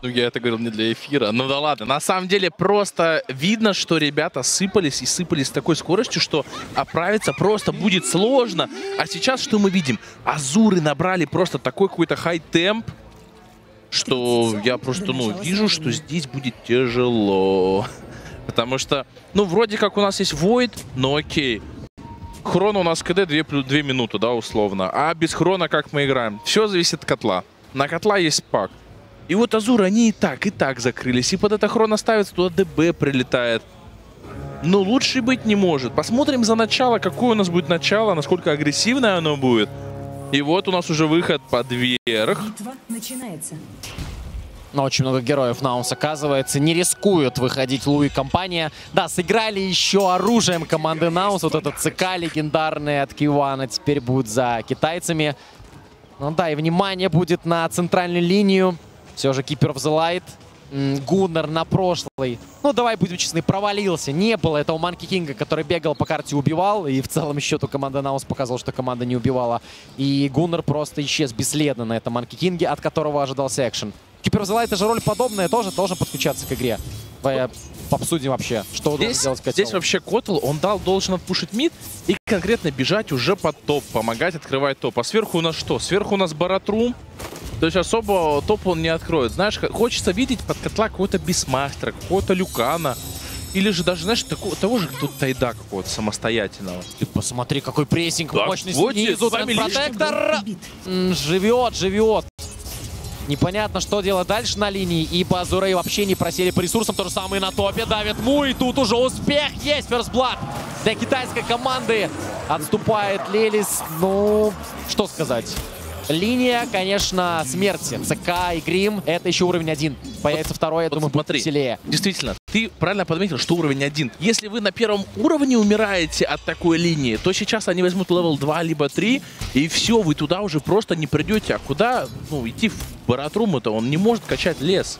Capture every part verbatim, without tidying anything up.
Ну, я это говорил не для эфира. Ну да ладно. На самом деле просто видно, что ребята сыпались и сыпались с такой скоростью, что оправиться просто будет сложно. А сейчас что мы видим? Азуры набрали просто такой какой-то хай-темп, что я просто, ну, вижу, что здесь будет тяжело. Потому что, ну, вроде как у нас есть Void, но окей. Хрона у нас КД две минуты, да, условно. А без хрона как мы играем? Все зависит от котла. На котла есть пак. И вот Азуры, они и так, и так закрылись. И под это хрона ставится, туда ДБ прилетает. Но лучше быть не может. Посмотрим за начало, какое у нас будет начало, насколько агрессивное оно будет. И вот у нас уже выход под вверх. Битва начинается. Но очень много героев Наус, оказывается, не рискуют выходить Лу и компания. Да, сыграли еще оружием команды Наус. Вот этот ЦК легендарный от Кивана теперь будет за китайцами. Ну да, и внимание будет на центральную линию. Все же Keeper of the Light. Гуннер на прошлой, ну давай будем честны, провалился. Не было этого Манки Кинга, который бегал по карте, убивал. И в целом счету команда Наус показала, что команда не убивала. И Гуннер просто исчез бесследно на этом Манки Кинге, от которого ожидался экшен. Keeper of the Light, это же роль подобная, тоже должен подключаться к игре. Давай обсудим вообще, что здесь, должен сделать Котел. Здесь вообще Котл, он дал, должен отпушить мид и конкретно бежать уже под топ, помогать открывать топ. А сверху у нас что? Сверху у нас Баратрум. То есть особо топ он не откроет. Знаешь, хочется видеть под котла какого-то Бисмастера, какого-то Люкана. Или же даже, знаешь, такого, того же тут Тайда какого-то самостоятельного. Ты посмотри, какой прессинг да, мощный вот снизу. Протектор живет, живет. Непонятно, что делать дальше на линии, ибо Азурей вообще не просели по ресурсам. То же самое на топе давит Му, и тут уже успех есть. First Blood для китайской команды. Отступает Лелис. Ну, что сказать. Линия, конечно, смерти. ЦК и Грим — это еще уровень один. Появится вот, второй, я вот думаю, смотри, будет сильнее. Действительно, ты правильно подметил, что уровень один. Если вы на первом уровне умираете от такой линии, то сейчас они возьмут левел два либо три, и все, вы туда уже просто не придете. А куда, ну, идти в Баратрум-то? Он не может качать лес.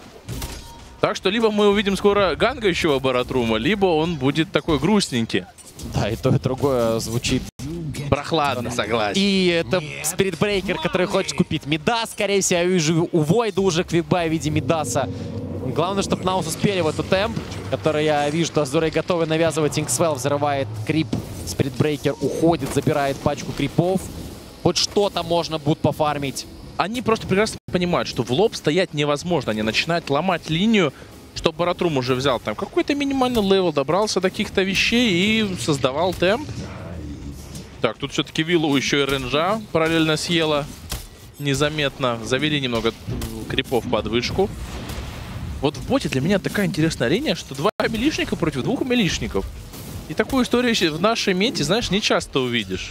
Так что либо мы увидим скоро гангающего Баратрума, либо он будет такой грустненький. Да, и то, и другое звучит прохладно, согласен. И это Spirit Breaker, который хочет купить Мидас, скорее всего. Я вижу у Войда уже квикбай в виде Мидаса. Главное, чтобы Наус успели в эту темп, который я вижу, что Азурей готовы навязывать. Инксвелл взрывает крип. Spirit Breaker уходит, забирает пачку крипов. Хоть что-то можно будет пофармить. Они просто прекрасно понимают, что в лоб стоять невозможно. Они начинают ломать линию, чтобы Баратрум уже взял там какой-то минимальный левел, добрался до каких-то вещей и создавал темп. Так, тут все-таки Виллу еще и ренжа параллельно съела. Незаметно. Завели немного крипов под вышку. Вот в боте для меня такая интересная линия, что два милишника против двух милишников. И такую историю в нашей мете, знаешь, не часто увидишь.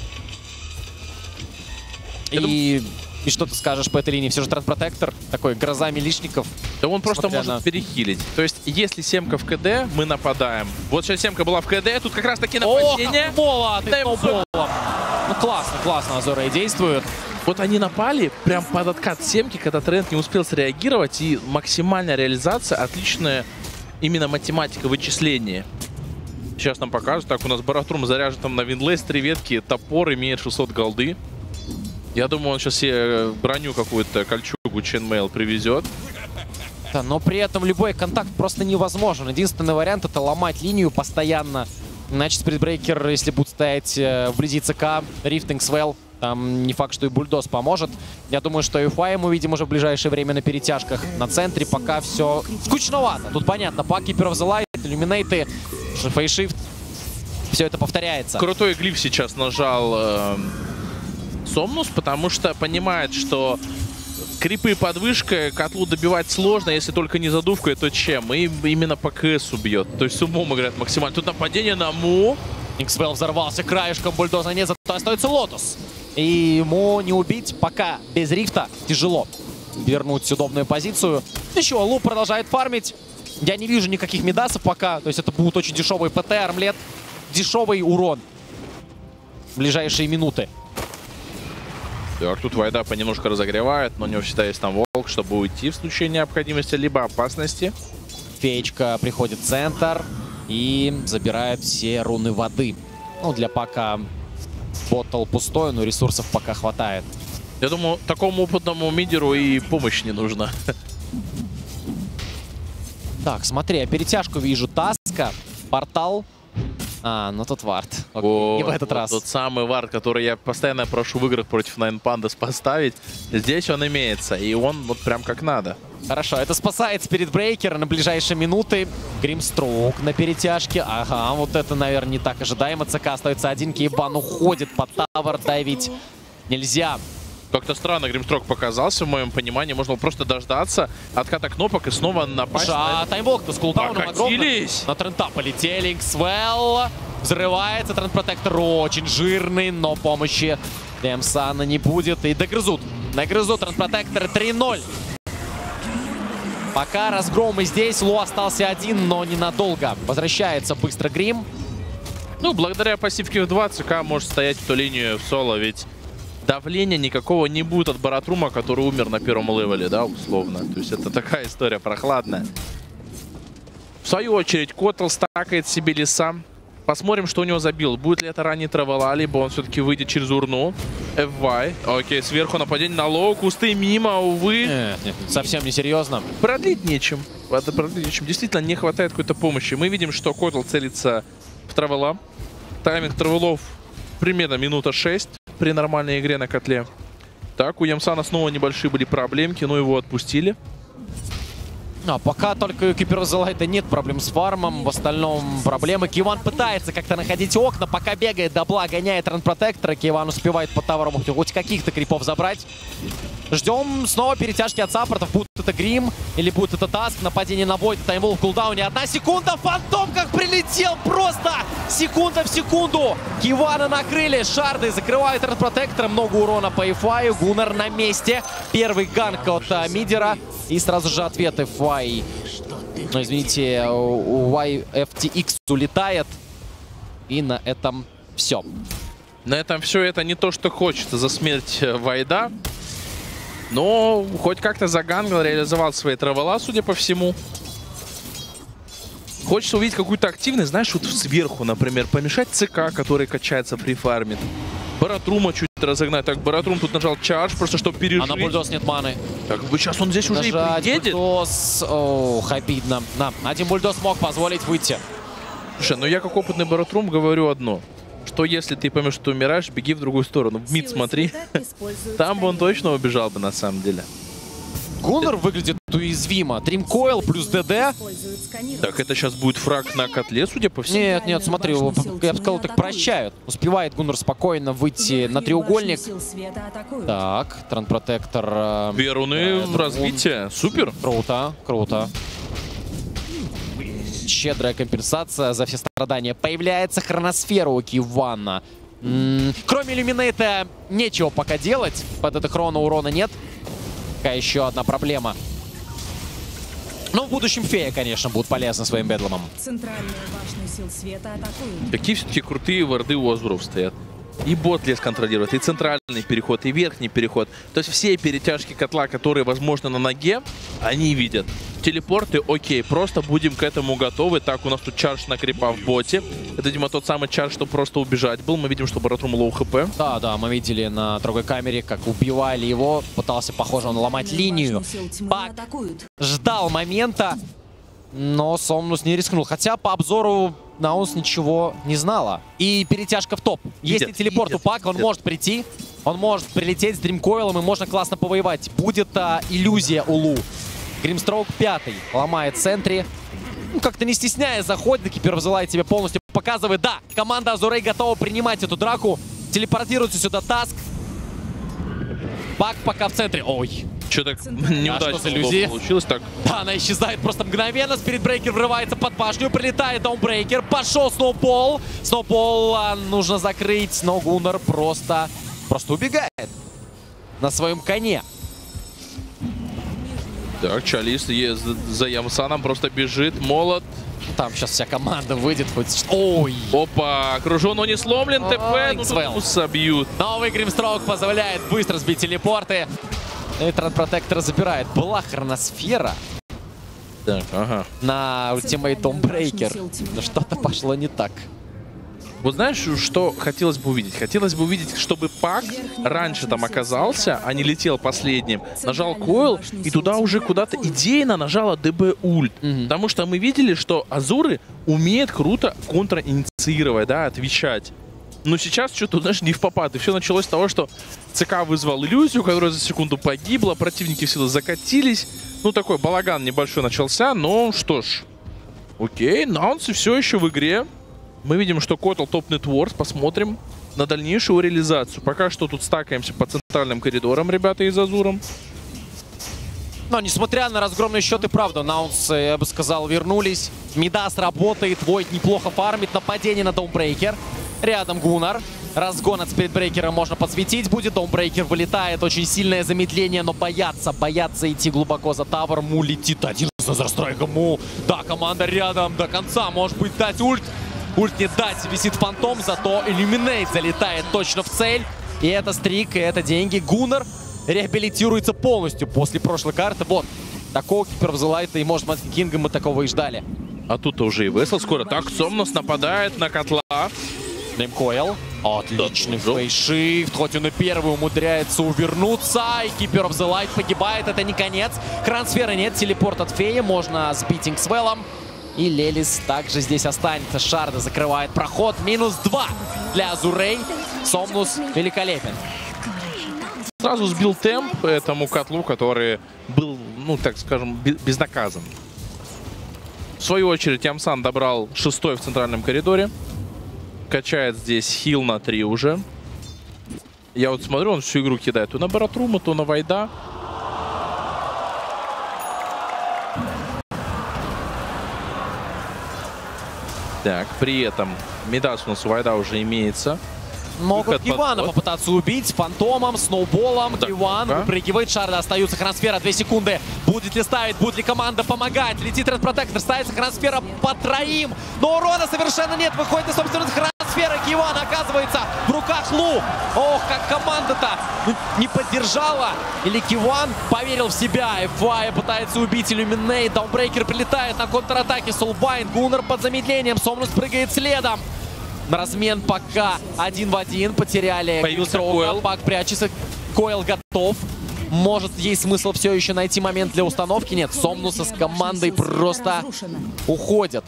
И... И что ты скажешь по этой линии? Все же Транспротектор, такой гроза милишников. Да он просто может на... перехилить. То есть, если семка в КД, мы нападаем. Вот сейчас семка была в КД, тут как раз таки нападение. О, ты сноуболом. Ну классно, классно Азурей действует. Вот они напали прям под откат семки, когда Тренд не успел среагировать. И максимальная реализация, отличная именно математика вычисления. Сейчас нам покажут. Так, у нас Баратрум заряжен там на винлейс, три ветки, топор, имеет шестьсот голды. Я думаю, он сейчас себе броню какую-то, кольчугу, чейнмейл привезет. Да, но при этом любой контакт просто невозможен. Единственный вариант — это ломать линию постоянно. Иначе Спиритбрейкер, если будет стоять э, вблизи ЦК, Рифт, Инксвелл, там не факт, что и Бульдоз поможет. Я думаю, что ю эф ай мы увидим уже в ближайшее время на перетяжках. На центре пока все скучновато. Тут понятно, пак, Keeper of the Light, иллюминейты, фейшифт. Все это повторяется. Крутой глиф сейчас нажал... Э Сомнус, потому что понимает, что крипы под вышкой котлу добивать сложно, если только не задувкой, то чем? И именно по КС убьет. То есть с умом играет максимально. Тут нападение на Му. Инксвелл взорвался краешком, Бульдоза нет, зато остается Лотус. И Му не убить пока без рифта тяжело вернуть удобную позицию. Еще Лу продолжает фармить. Я не вижу никаких мидасов пока. То есть это будет очень дешевый ПТ, армлет. Дешевый урон в ближайшие минуты. Так, тут Вайда понемножку разогревает, но у него всегда есть там волк, чтобы уйти в случае необходимости, либо опасности. Феечка приходит в центр и забирает все руны воды. Ну, для пока боттл пустой, но ресурсов пока хватает. Я думаю, такому опытному мидеру и помощь не нужна. Так, смотри, я перетяжку вижу. Таска, портал. А, ну тут вард. О, не в этот вот раз. Тот самый вард, который я постоянно прошу в играх против Nine Pandas поставить. Здесь он имеется, и он вот прям как надо. Хорошо, это спасает Spirit Breaker на ближайшие минуты. Гримстроук на перетяжке. Ага, вот это, наверное, не так ожидаемо. ЦК остается один, Кейбан уходит под тавер, давить нельзя. Как-то странно Гримстрок показался, в моем понимании. Можно было просто дождаться отката кнопок и снова напасть. А таймблок-то с кулдауном огромным. На Трента полетели. Инксвелл взрывается. Трент Протектор очень жирный, но помощи Демсана не будет. И догрызут. Догрызут Трент Протектор три ноль. Пока разгромы здесь. Лу остался один, но ненадолго. Возвращается быстро Грим. Ну, благодаря пассивке в два ЦК может стоять эту линию в соло, ведь давления никакого не будет от Баратрума, который умер на первом левеле, да, условно. То есть это такая история прохладная. В свою очередь, Котл стакает себе леса. Посмотрим, что у него за билд. Будет ли это ранний Травела, либо он все-таки выйдет через урну. эф вай. Окей, сверху нападение на лоу. Кусты мимо, увы. Нет, нет, совсем не серьезно. Продлить нечем. Это продлить нечем. Действительно, не хватает какой-то помощи. Мы видим, что Котл целится в Травела. Тайминг Травелов примерно минута шесть при нормальной игре на котле. Так, у Ямсана снова небольшие были проблемки, но его отпустили. А пока только у Киперзелайта нет проблем с фармом, в остальном проблемы. Киван пытается как-то находить окна, пока бегает, дабла гоняет Трент Протектора. Киван успевает по таверам хоть каких-то крипов забрать. Ждем снова перетяжки от саппортов. Будет это Грим или будет это Таск. Нападение на Войд, таймвол в кулдауне. Одна секунда, Фантом как прилетел просто! Секунда в секунду. Кивана накрыли, шарды закрывают Трент Протектора. Много урона по эф вай. Гуннер на месте. Первый ганк от а, мидера. И сразу же ответ эф вай. Ну, извините, у вай эф ти экс улетает. И на этом все. На этом все. Это не то, что хочется за смерть Вайда. Но хоть как-то загангл, реализовал свои Травела, судя по всему. Хочется увидеть какую-то активность, знаешь, вот сверху, например, помешать ЦК, который качается фрифармит. Баратрума чуть разогнать. Так, Баратрум тут нажал чардж, просто чтобы пережить. А на Бульдос нет маны. Так, сейчас он здесь уже и приедет. Бульдос. Ох, обидно. На, один Бульдос мог позволить выйти. Слушай, ну я как опытный Баратрум говорю одно. Что если ты поймешь, что ты умираешь, беги в другую сторону. В мид смотри. Там бы он точно убежал бы на самом деле. Гуннер выглядит уязвимо. Дримкоил плюс ДД. Так, это сейчас будет фраг на котле, судя по всему. Нет, нет, смотри, его, я бы сказал, так прощают. Успевает Гуннер спокойно выйти на треугольник. Так, Трент Протектор. Две руны в развитие. Супер. Круто, круто. Щедрая компенсация за все страдания. Появляется хроносфера у Кивана. М-м, кроме иллюминейта нечего пока делать. Под это хрона урона нет. Какая еще одна проблема. Ну, в будущем фея, конечно, будут полезны своим бедломом. Центральные башни сил света атакуют. Какие все-таки крутые варды у Азуров стоят. И бот-лес контролирует, и центральный переход, и верхний переход. То есть все перетяжки котла, которые возможны на ноге, они видят. Телепорты, окей, просто будем к этому готовы. Так, у нас тут чардж на крипа в боте. Это, видимо, тот самый чардж, что просто убежать был. Мы видим, что Баратрум лоу хп. Да, да, мы видели на другой камере, как убивали его. Пытался, похоже, он ломать линию. Пак ждал момента, но Сомнус не рискнул. Хотя по обзору Наунс ничего не знала. И перетяжка в топ. Видят, Если телепорт видят, у Пака, он видят. может прийти. Он может прилететь с Дримкоилом и можно классно повоевать. Будет а, иллюзия у Лу. Гримстроук пятый. Ломает центре. Ну, как-то не стесняясь, заходит. Киперзелайт тебе полностью показывает. Да, команда Азурей готова принимать эту драку. Телепортируется сюда Таск. Пак пока в центре. Ой. Что-то неудачно а получилось так. Да, она исчезает просто мгновенно. Spirit Breaker врывается под башню. Прилетает Даунбрейкер. Пошел Сноубол. Сноубол а, нужно закрыть. Но Гуннер просто, просто убегает. На своем коне. Так, Чалис за Ямсаном просто бежит. Молот. Там сейчас вся команда выйдет. Хоть... Ой. Опа, окружен, но не сломлен. ТП. Ну, тут собьют. Новый Гримстроук позволяет быстро сбить телепорты. И Трент Протектор забирает. Была хроносфера. Так, ага. На ультимейт Даунбрейкер. Но что-то пошло не так. Вот знаешь, что хотелось бы увидеть? Хотелось бы увидеть, чтобы Пак раньше там оказался, а не летел последним. Нажал койл, и туда уже куда-то идейно нажала ДБ ульт. Mm-hmm. Потому что мы видели, что Азуры умеют круто контраинициировать, да, отвечать. Но сейчас что-то, знаешь, не в попад. И все началось с того, что ЦК вызвал иллюзию, которая за секунду погибла, противники все закатились. Ну, такой балаган небольшой начался, но что ж. Окей, наунсы все еще в игре. Мы видим, что Котл топ-нетворс. Посмотрим на дальнейшую реализацию. Пока что тут стакаемся по центральным коридорам, ребята из Азуром. Но несмотря на разгромные счеты, правда, наунсы, я бы сказал, вернулись. Мидас работает, Войд неплохо фармит. Нападение на Даунбрейкер. Рядом Гуннар. Разгон от Спиритбрейкера можно подсветить будет. Даунбрейкер вылетает. Очень сильное замедление, но боятся. Боятся идти глубоко за тавер. Му летит один с Азерстрайком. Му. Да, команда рядом до конца. Может быть, дать ульт. Ульт не дать, висит фантом, зато Иллюминейт залетает точно в цель. И это стрик, и это деньги. Гуннар реабилитируется полностью после прошлой карты. Вот, такого Keeper of the Light и, может, Мэнс Кинга мы такого и ждали. А тут-то уже и Весел скоро. Так, Сомнус нападает на котла. Неймкойл. Отличный фейшифт. Хоть он и первый умудряется увернуться. И Keeper of the Light погибает. Это не конец. Трансфера нет. Телепорт от Феи. Можно с Битингсвеллом. И Лелис также здесь останется. Шарда закрывает проход. Минус два для Азурей. Сомнус великолепен. Сразу сбил темп этому котлу, который был, ну так скажем, безнаказан. В свою очередь Ямсан добрал шестой в центральном коридоре. Качает здесь хил на три уже. Я вот смотрю, он всю игру кидает то на Баратрума, то на Вайда. Так, при этом Мидас у нас у Вайда уже имеется. Могут Кивана попытаться убить с фантомом, сноуболом. Да. Киван да. выпрыгивает, Шарда остаются. Хроносфера, две секунды. Будет ли ставить, будет ли команда помогать? Летит Редпротектор, ставится Хроносфера по троим. Но урона совершенно нет. Выходит на собственность Хроносфера. Киван оказывается в руках Лу. Ох, как команда-то не поддержала. Или Киван поверил в себя. Эфай пытается убить Иллюминейт. Даунбрейкер прилетает на контратаке. Солбайн, Гуннар под замедлением. Сомнус прыгает следом. На размен пока один в один. Потеряли. Появился Койл. Пак прячется. Койл готов. Может, есть смысл все еще найти момент для установки? Нет, Сомнуса с командой просто уходят.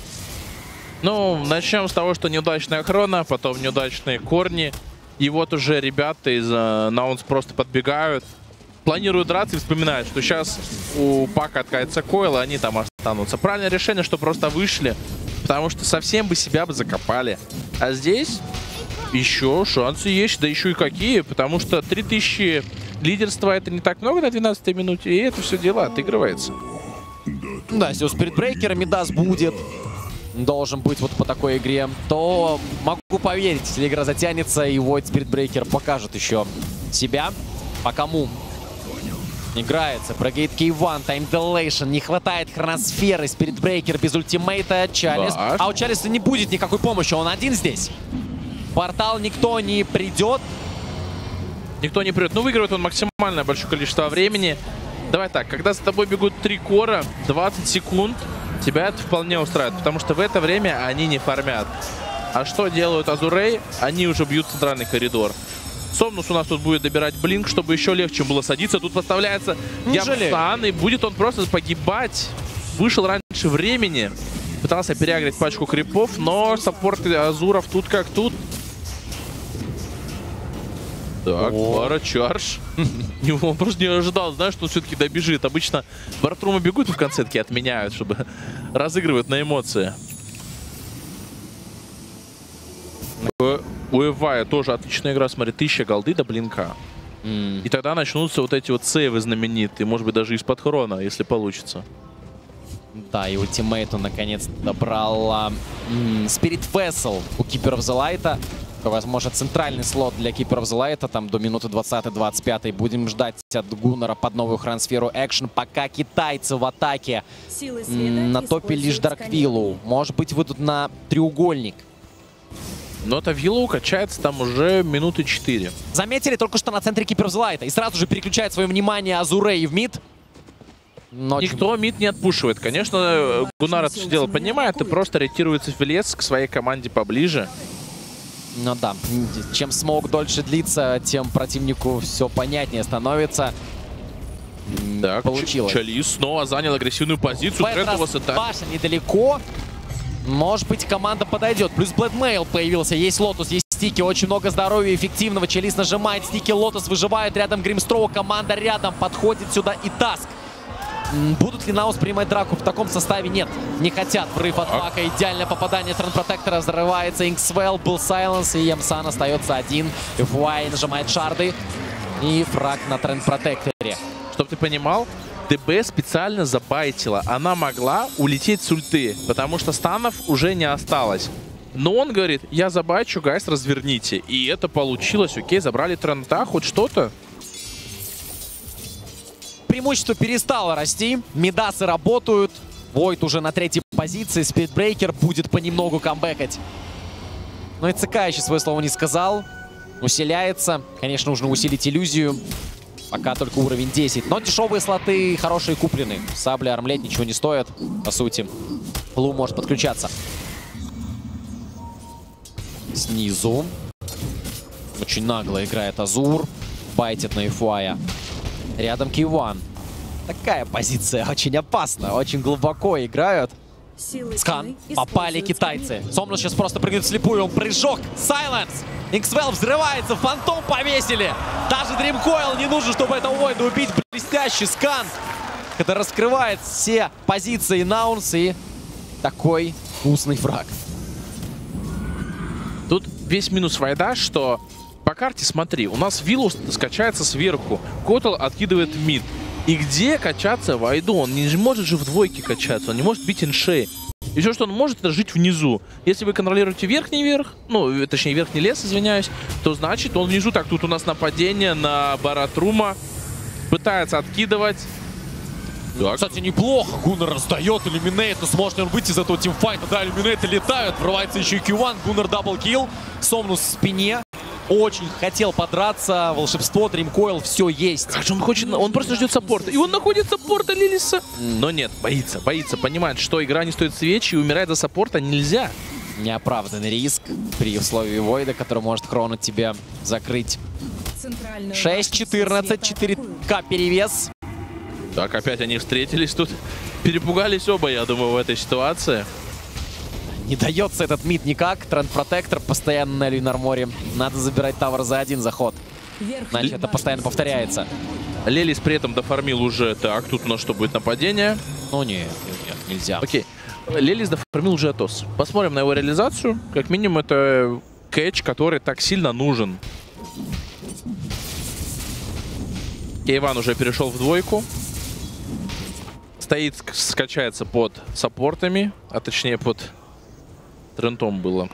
Ну, начнем с того, что неудачная хрона, потом неудачные корни. И вот уже ребята из uh, Наунс просто подбегают. Планируют драться и вспоминают, что сейчас у Пака откатится Койл, и они там останутся. Правильное решение, что просто вышли. Потому что совсем бы себя бы закопали. А здесь еще шансы есть. Да еще и какие. Потому что три тысячи лидерства это не так много на двенадцатой минуте. И это все дело отыгрывается. Да, если у Спиритбрейкера Мидас будет, должен быть вот по такой игре, то могу поверить, если игра затянется, и вот Спиритбрейкер покажет еще себя. По кому играется, прыгает Кейван, тайм-делейшн, не хватает хроносферы, Спиритбрейкер без ультимейта, Чалис. Да. А у Чалиса не будет никакой помощи, он один здесь. Портал никто не придет. Никто не придет. Ну, выигрывает он максимальное большое количество времени. Давай так, когда за тобой бегут три кора, двадцать секунд, тебя это вполне устраивает, потому что в это время они не фармят. А что делают Азурей? Они уже бьют центральный коридор. Сомнус у нас тут будет добирать блинк, чтобы еще легче было садиться. Тут подставляется Ямсан, и будет он просто погибать. Вышел раньше времени. Пытался переагрить пачку крипов, но саппорт Азуров тут как тут. Так, пара чарж. Он просто не ожидал, знаешь, что он все-таки добежит. Обычно Бартрумы бегут и в конце таки отменяют, чтобы разыгрывать на эмоции. У Эвая тоже отличная игра, смотри, тысяча голды до блинка. Mm. И тогда начнутся вот эти вот сейвы знаменитые, может быть, даже из-под хрона, если получится. Да, и ультимейт он наконец добрал Spirit Vessel у Keeper of the Light. Возможно, центральный слот для Keeper of the Light, там до минуты двадцатой-двадцать пятой. Будем ждать от Гуннара под новую хроносферу экшен. Пока китайцы в атаке. На топе лишь Дарквиллоу. Может быть, выйдут на треугольник. Но это Виллоу качается там уже минуты четыре. Заметили только что на центре Keeper of the Light. И сразу же переключает свое внимание Азурей в мид. Но никто мид не отпушивает. Конечно, Гуннар это все дело понимает и просто ретируется в лес к своей команде поближе. Ну да, чем смог дольше длится, тем противнику все понятнее становится. Так, получилось. Чалис снова занял агрессивную позицию. Паша недалеко. Может быть, команда подойдет. Плюс Блэдмейл появился. Есть Лотус, есть стики. Очень много здоровья эффективного. Чалис нажимает стики. Лотус выживает. Рядом Гримстроу. Команда рядом. Подходит сюда и Таск. Будут ли Наус принимать драку в таком составе? Нет, не хотят. Врыв от Мака. Идеальное попадание Трендпротектора. Взрывается Инксвелл. Был Сайленс. И Емсан остается один. эф уай нажимает шарды. И фраг на Трендпротекторе. Чтоб ты понимал, ДБ специально забайтила. Она могла улететь с ульты, потому что станов уже не осталось. Но он говорит, я забайчу, гайс, разверните. И это получилось. Окей, забрали Трента, хоть что-то. Преимущество перестало расти. Мидасы работают. Войд уже на третьей позиции. Спидбрейкер будет понемногу камбэкать. Но и ЦК еще свое слово не сказал. Усиляется. Конечно, нужно усилить иллюзию. Пока только уровень десять. Но дешевые слоты хорошие куплены. Сабля, армлет ничего не стоят, по сути. Лу может подключаться. Снизу. Очень нагло играет Азур. Байтит на эф уай. Рядом Киван. Такая позиция очень опасна. Очень глубоко играют. Скан. Попали китайцы. Сомнус сейчас просто прыгнет вслепую. Он прыжок. Сайленс. Инксвелл взрывается. Фантом повесили. Даже Дримкоил не нужен, чтобы этого Войда убить. Блестящий скан. Это раскрывает все позиции Наунс. И такой вкусный фраг. Тут весь минус Войда, что по карте, смотри, у нас Виллу скачается сверху. Котл откидывает в мид. И где качаться Войду? Он не может же в двойке качаться. Он не может бить иншей. И все, что он может, это жить внизу. Если вы контролируете верхний верх, ну, точнее, верхний лес, извиняюсь, то значит он внизу. Так, тут у нас нападение на Баратрума. Пытается откидывать. Так. Кстати, неплохо. Гуннер раздает иллюминейт. Но сможет ли он выйти из этого тимфайта? Да, иллюминейты летают. Врывается еще и Кьюан. Гуннер даблкилл. Сомнус в спине. Очень хотел подраться. Волшебство, Дримкоил, все есть. Как же он хочет? Он просто ждет саппорта. И он находит саппорта Лилиса. Но нет, боится, боится. Понимает, что игра не стоит свечи и умирать за саппорта нельзя. Неоправданный риск при условии Войда, который может Хрону тебе закрыть. шесть четырнадцать, четыре ка перевес. Так, опять они встретились тут. Перепугались оба, я думаю, в этой ситуации. Не дается этот мид никак. Трендпротектор постоянно на Люнарморе. Надо забирать тавер за один заход. Иначе это постоянно повторяется. Лелис при этом дофармил уже. Так, тут у нас что будет нападение? Ну нет, нет, нельзя. Окей. Лелис дофармил уже Атос. Посмотрим на его реализацию. Как минимум это кэч, который так сильно нужен. Кейван уже перешел в двойку. Стоит, скачается под саппортами. А точнее под Трентом было.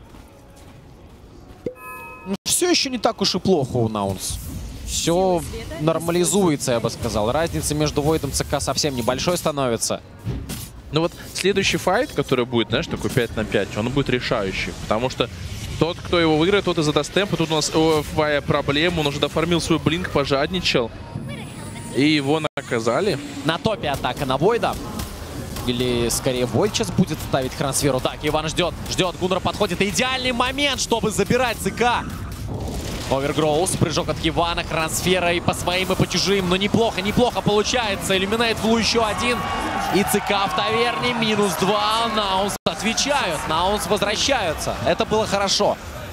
Все еще не так уж и плохо у Наунс. Все нормализуется, я бы сказал. Разница между Войдом и ЦК совсем небольшой становится. Ну вот следующий файт, который будет, знаешь, такой пять на пять, он будет решающий. Потому что тот, кто его выиграет, тот и задаст темп. И тут у нас о эф уай проблема. Он уже дофармил свой блинк, пожадничал. И его наказали. На топе атака на Войда. Или скорее Войд сейчас будет ставить хроносферу. Так, Иван ждет, ждет. Гуннер подходит. Идеальный момент, чтобы забирать ЦК. Овергроус, прыжок от Ивана, хроносфера и по своим, и по чужим. Но неплохо, неплохо получается. Иллюминейт в Лу еще один. И ЦК в таверне минус два. Наунс отвечают. Наунс возвращаются. Это было хорошо.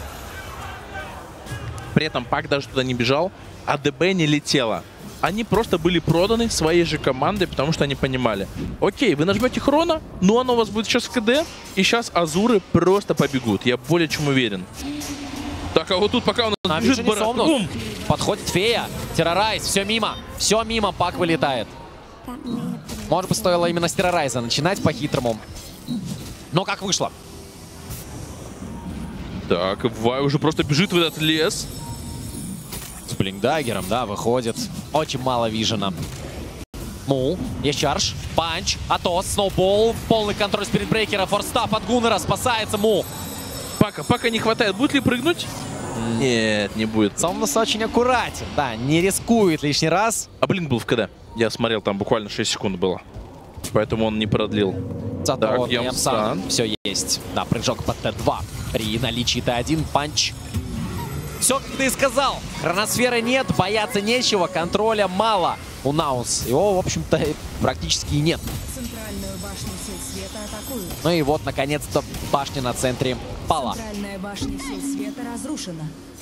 При этом Пак даже туда не бежал, а ДБ не летело. Они просто были проданы своей же командой, потому что они понимали. Окей, вы нажмете Хрона, но оно у вас будет сейчас в КД, и сейчас Азуры просто побегут. Я более чем уверен. Так, а вот тут пока он На бежит Баратрум. Подходит Фея, Террорайз, все мимо. Все мимо, Пак вылетает. Может быть, стоило именно с Террорайза начинать по-хитрому. Но как вышло? Так, Вай уже просто бежит в этот лес. С блинкдаггером, да, выходит. Очень мало вижена. Му, есть чардж, панч, Атос, сноубол, полный контроль спиритбрейкера, форстаф от Гуннера, спасается Му. Пака, Пака не хватает. Будет ли прыгнуть? Mm. Нет, не будет. Сомнус очень аккуратен, да, не рискует лишний раз. А блин был в КД. Я смотрел, там буквально шесть секунд было. Поэтому он не продлил. Зато Так, Ямсан все есть. Да, прыжок под Т два. При наличии Т один, панч. Все, как ты и сказал. Хроносферы нет, бояться нечего, контроля мало у Наунс. Его, в общем-то, практически и нет. Центральную башню сил света атакуют. Ну и вот, наконец-то, башня на центре пала. Центральная башня сил света разрушена.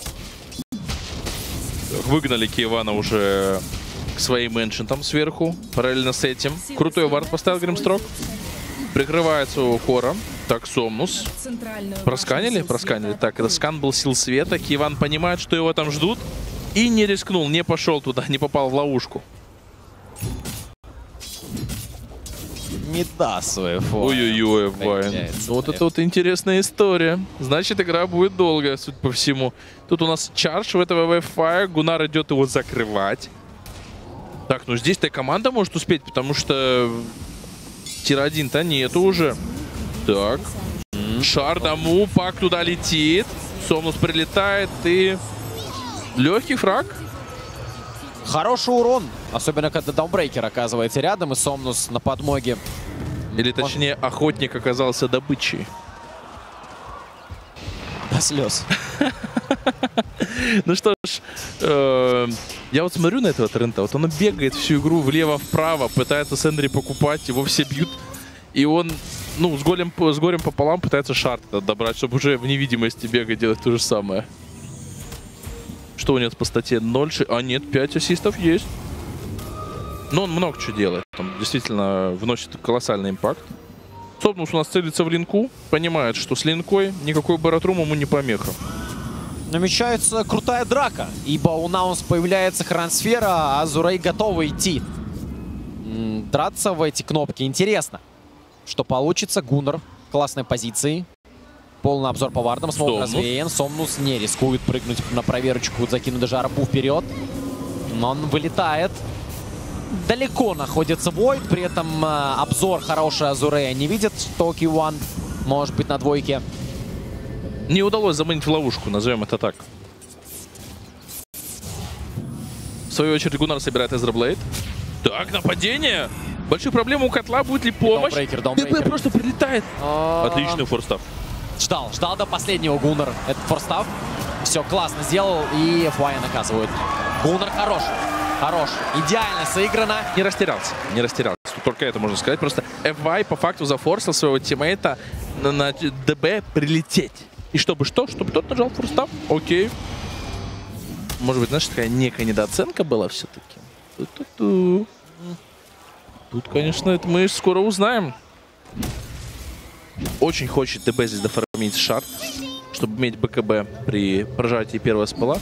Выгнали Киевана уже к своим эншентам сверху. Параллельно с этим. Крутой вард поставил Гримстрок. Прикрывается у Хора. Так, Сомнус. Просканили? Просканили. Так, это скан был сил света. Киеван понимает, что его там ждут. И не рискнул, не пошел туда, не попал в ловушку. Не да, свой фон. Ой-ой-ой, Вайн. Вот это вот интересная история. Значит, игра будет долгая, судя по всему. Тут у нас чардж в этого Wi-Fi. Гуннар идет его закрывать. Так, ну здесь-то команда может успеть, потому что тир один-то нету уже. Так. Шардаму, пак туда летит. Сомнус прилетает и... Легкий фраг. Хороший урон. Особенно, когда даунбрейкер оказывается рядом и Сомнус на подмоге. Или точнее, охотник оказался добычей. До слез. Ну что ж, э, я вот смотрю на этого Трента, вот он бегает всю игру влево-вправо, пытается Сэндри покупать, его все бьют. И он, ну, с, голем, с горем пополам пытается шарт добрать, чтобы уже в невидимости бегать, делать то же самое. Что у него по стате? ноль, а нет, пять ассистов есть. Но он много чего делает. Он действительно вносит колоссальный импакт. Сомнус у нас целится в линку, понимает, что с линкой никакой баратрум ему не помеха. Намечается крутая драка, ибо у Наунс появляется хроносфера, а Азурей готовы идти. М -м, драться в эти кнопки интересно. Что получится? Гуннар в классной позиции. Полный обзор по вардам, смог развеян. Сомнус не рискует прыгнуть на проверочку, закинуть даже арбу вперед. Но он вылетает. Далеко находится Войд, при этом э, обзор хороший Азурея не видит, что Киеван может быть на двойке. Не удалось заманить в ловушку, назовем это так. В свою очередь Гуннар собирает Эзраблейд. Так, нападение! Большие проблемы у котла, будет ли помощь? Даунбрейкер, даунбрейкер. ТП просто прилетает. А -а -а. Отличный форстав. Ждал, ждал до последнего Гуннар. Это форстав. Все классно сделал, и эф уай наказывают. Гуннар хорош. Хорош. Идеально сыграно. Не растерялся. Не растерялся. Тут только это можно сказать. Просто эф уай по факту зафорсил своего тиммейта на, на ДБ прилететь. И чтобы что? Чтобы тот нажал форстав. Окей. Может быть, знаешь, такая некая недооценка была все-таки. Ту-ту-ту. Тут, конечно, это мы скоро узнаем. Очень хочет ДБ здесь дофармить шарт, чтобы иметь БКБ при прожатии первого спала.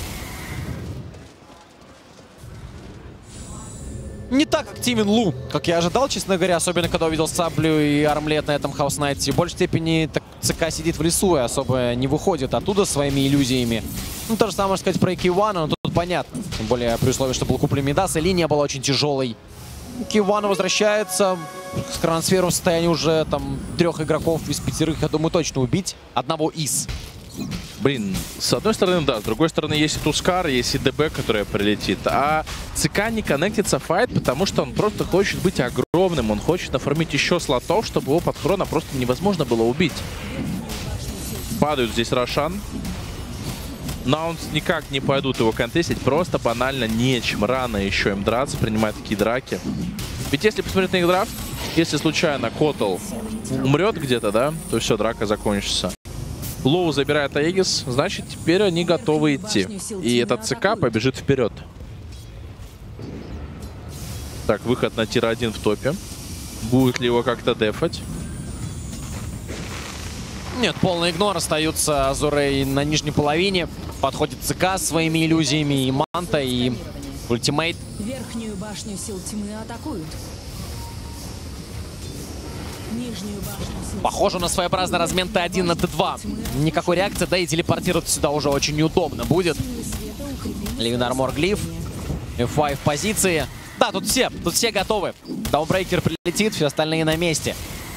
Не так активен Лу, как я ожидал, честно говоря, особенно когда увидел саблю и армлет на этом Хаус Найте. В большей степени так, ЦК сидит в лесу и особо не выходит оттуда своими иллюзиями. Ну, то же самое сказать про Киевана, но тут понятно. Тем более при условии, что был куплен Мидас, и линия была очень тяжелой. Киеван возвращается с хроносфером в состоянии уже там трех игроков из пятерых, я думаю, точно убить. Одного из. Блин, с одной стороны, да, с другой стороны, есть и Тускар, есть и ДБ, которая прилетит. А ЦК не коннектится в файт, потому что он просто хочет быть огромным. Он хочет нафармить еще слотов, чтобы его под хрона просто невозможно было убить. Падают здесь Рошан. Наунс никак не пойдут его контестить, просто банально нечем. Рано еще им драться, принимать такие драки. Ведь если посмотреть на их драфт, если случайно Котл умрет где-то, да, то все, драка закончится. Лоу забирает Аегис, значит, теперь они готовы идти. И этот ЦК побежит вперед. Так, выход на тир один в топе. Будет ли его как-то дефать? Нет, полный игнор. Остаются Азурей на нижней половине. Подходит ЦК своими иллюзиями, и Манта, и ультимейт. Верхнюю башню сил тьмы атакуют. Нижнюю башню сил... Похоже на своеобразный размен Т один на Т два. Никакой реакции, да и телепортировать сюда уже очень неудобно будет. Ливен Мор Глиф. эф уай в позиции. Да, тут все, тут все готовы. Даунбрейкер прилетит, все остальные на месте.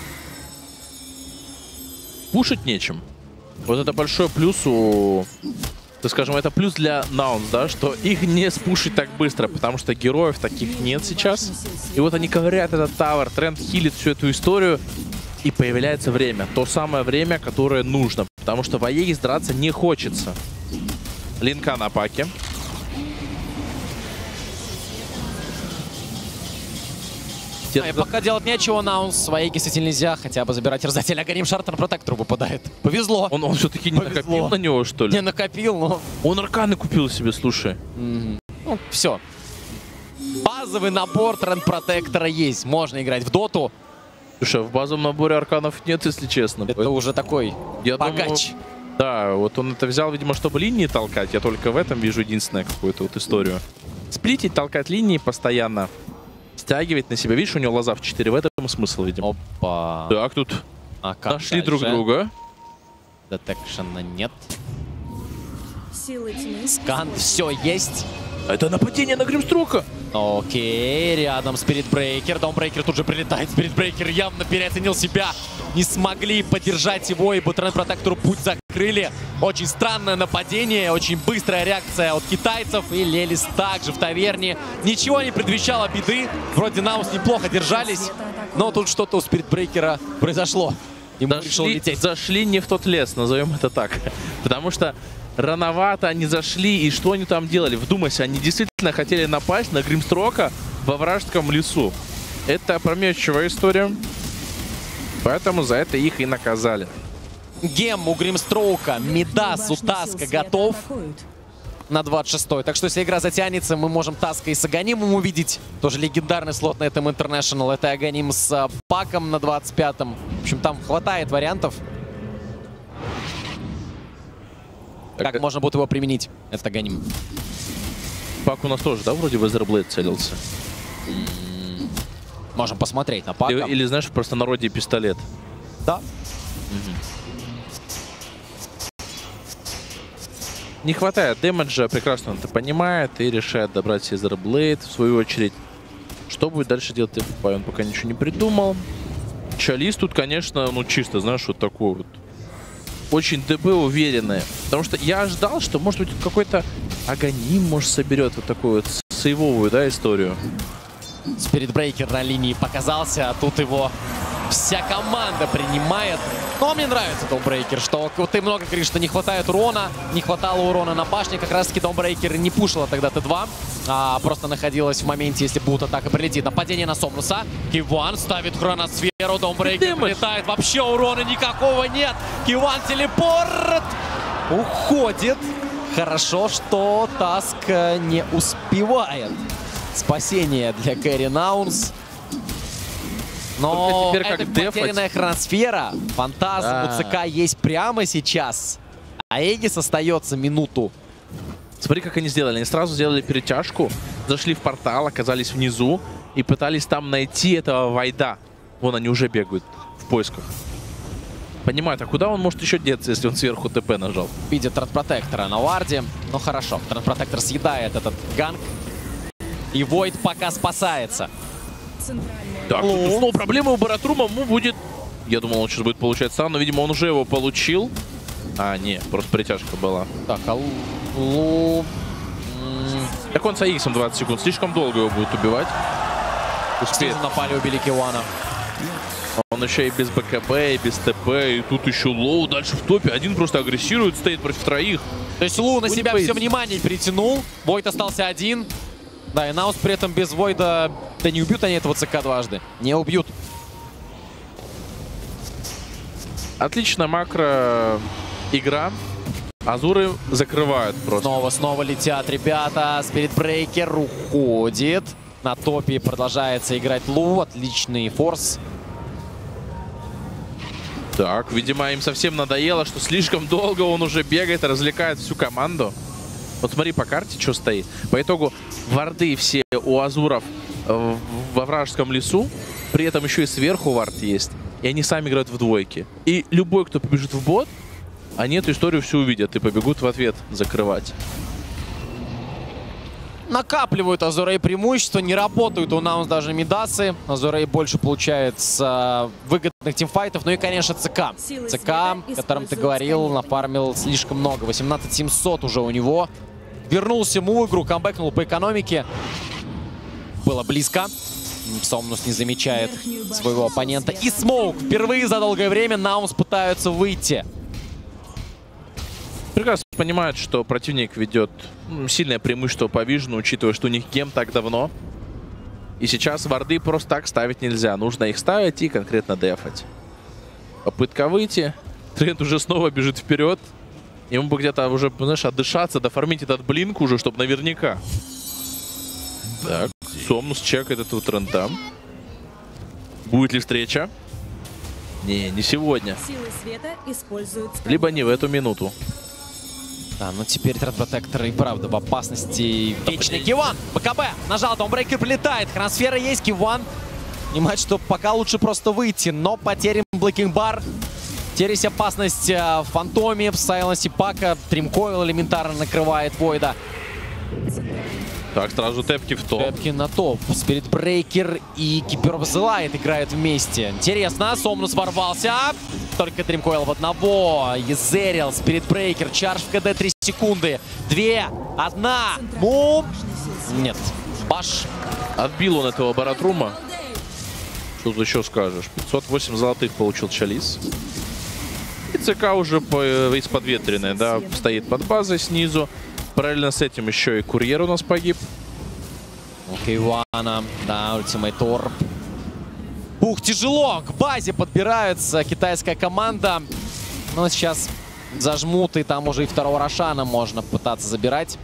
Пушить нечем. Вот это большой плюс у... То, скажем, это плюс для Наунс, да, что их не спушить так быстро, потому что героев таких нет сейчас. И вот они ковыряют этот тавер, Тренд хилит всю эту историю. И появляется время. То самое время, которое нужно. Потому что в Аегис драться не хочется. Линка на паке. А, и пока делать нечего, Наунс в Аегис действительно нельзя. Хотя бы забирать терзателя. Аганим Шарт на протектору выпадает. Повезло. Он, он все-таки не Повезло. накопил на него, что ли? Не накопил, но... Он арканы купил себе, слушай. Mm-hmm. Ну, все. Базовый набор тренд протектора есть. Можно играть в доту. Слушай, в базовом наборе арканов нет, если честно. Это Поэтому уже такой я богач. Думаю, да, вот он это взял, видимо, чтобы линии толкать. Я только в этом вижу единственную какую-то вот историю. Сплитить, толкать линии постоянно. Стягивать на себя. Видишь, у него лоза в четыре. В этом смысл, видимо. Опа. Так, тут А как нашли дальше? друг друга. Детекшена нет. Силы тьмы. Скан, все есть. Это нападение на Гримстрока. Окей, рядом Спиритбрейкер. Даунбрейкер тут же прилетает. Спиритбрейкер явно переоценил себя. Не смогли поддержать его, ибо тренд протектору путь закрыли. Очень странное нападение, очень быстрая реакция от китайцев. И Лелис также в таверне. Ничего не предвещало беды. Вроде Наус неплохо держались. Но тут что-то у Спиритбрейкера произошло. Ему решил Зашли, лететь. зашли не в тот лес, назовем это так. Потому что рановато они зашли, и что они там делали? Вдумайся, они действительно хотели напасть на Гримстрока во вражеском лесу. Это опрометчивая история. Поэтому за это их и наказали. Гем у Гримстроука, Мидас у Таска готов на двадцать шестой. Так что если игра затянется, мы можем Таска и с Аганимом увидеть. Тоже легендарный слот на этом International. Это Аганим с а, Паком на двадцать пятом. В общем, там хватает вариантов. Так, как можно будет его применить, этот Аганим. Пак у нас тоже, да, вроде в Эзерблейд целился? Можем посмотреть на Пака. Или, или, знаешь, в простонародье пистолет. Да. Не хватает дэмэджа, прекрасно он это понимает и решает добрать Эзерблейд в свою очередь. Что будет дальше делать эф пи? Он пока ничего не придумал. Чалис тут, конечно, ну чисто, знаешь, вот такой вот. Очень ДБ уверенный. Потому что я ожидал, что, может быть, какой-то Аганим, может, соберет вот такую вот сейвовую, да, историю. Спиритбрейкер на линии показался, а тут его вся команда принимает. Но мне нравится Даунбрейкер, что вот ты много говоришь, что не хватает урона, не хватало урона на башне. Как раз таки Даунбрейкер не пушила тогда Т два, а просто находилась в моменте, если будет атака прилетит. Нападение на Сомнуса. Киван ставит хроносферу, Даунбрейкер прилетает, вообще урона никакого нет. Киван телепорт уходит. Хорошо, что Таск не успевает. Спасение для Кэрри Наунс. Но теперь как это дефать? потерянная хроносфера. Фантазм Да. у ЦК есть прямо сейчас. А Эгис остается минуту. Смотри, как они сделали. Они сразу сделали перетяжку, зашли в портал, оказались внизу и пытались там найти этого Вайда. Вон они уже бегают в поисках. Понимают, а куда он может еще деться, если он сверху ТП нажал? Видит Транспротектора на варде. Ну хорошо, Транспротектор съедает этот ганг. И Войд пока спасается. Так, тут снова проблема у Баратрума. Ему будет... Я думал, он сейчас будет получать сам, но, видимо, он уже его получил. А, не, просто притяжка была. Так, а Лу... Так он с Аиксом двадцать секунд. Слишком долго его будет убивать. Успеет. Снизу напали, убили Кивана. Он еще и без БКБ, и без ТП, и тут еще Лоу дальше в топе. Один просто агрессирует, стоит против троих. То есть Лу на Он себя не все боится. внимание перетянул. Войд остался один. Да, и Наус при этом без Войда... Да не убьют они этого ЦК дважды. Не убьют. Отличная макро игра. Азуры закрывают просто. Снова, снова летят ребята. Спиритбрейкер уходит. На топе продолжается играть Лу. Отличный форс. Так, видимо, им совсем надоело, что слишком долго он уже бегает и развлекает всю команду. Вот смотри по карте, что стоит. По итогу варды все у Азуров э, во вражеском лесу. При этом еще и сверху вард есть. И они сами играют в двойки. И любой, кто побежит в бот, они эту историю всю увидят и побегут в ответ закрывать. Накапливают Азурей преимущество, не работают у Наунс даже Мидасы. Азурей больше получает с а, выгодных тимфайтов. Ну и, конечно, ЦК. ЦК, о котором ты говорил, нафармил слишком много. восемнадцать семьсот уже у него. Вернулся ему в игру, камбэкнул по экономике. Было близко. Сомнус не замечает своего оппонента. И смоук. Впервые за долгое время Наумс пытаются выйти. Прекрасно понимают, что противник ведет сильное преимущество по вижену, учитывая, что у них гем так давно. И сейчас варды просто так ставить нельзя. Нужно их ставить и конкретно дефать. Попытка выйти. Тренд уже снова бежит вперед. Ему бы где-то уже, знаешь, отдышаться, дофармить этот блинк уже, чтобы наверняка. Так, Сомнус чекает этого тренда. Будет ли встреча? Не, не сегодня. Силы света используют Либо не в эту минуту. Да, ну теперь Threat и правда в опасности. Вечный Киван. БКБ. Нажал, Dawnbreaker прилетает. Хроносфера есть, Киван. Понимает, что пока лучше просто выйти, но потерян Blacking Bar. Теперь есть опасность в Фантоме, в Сайленсе Пака. Тримкоил элементарно накрывает Войда. Так, сразу тэпки в топ. Тэпки на топ. Спиритбрейкер и Кипер Зелайт играют вместе. Интересно, Сомнус ворвался. Только Тримкоил в одного. Езерил, Спиритбрейкер, чардж в КД три секунды. Две, одна, мум. Нет, баш. Отбил он этого Баратрума. Что тут еще скажешь? пятьсот восемь золотых получил Чалис. И ЦК уже из-подветренной, да, стоит под базой снизу. Параллельно с этим еще и курьер у нас погиб. У Кивана, да, ультимейт орб. Ух, тяжело, к базе подбирается китайская команда. Но сейчас зажмут, и там уже и второго Рошана можно пытаться забирать.